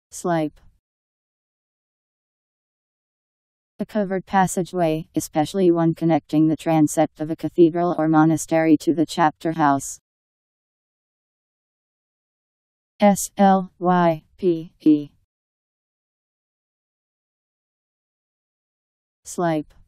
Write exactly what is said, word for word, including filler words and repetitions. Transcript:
Slype. A covered passageway, especially one connecting the transept of a cathedral or monastery to the chapter house. S L Y P E. Slype.